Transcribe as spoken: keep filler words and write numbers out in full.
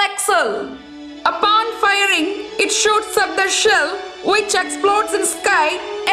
Axel. Upon firing, it shoots up the shell, which explodes in sky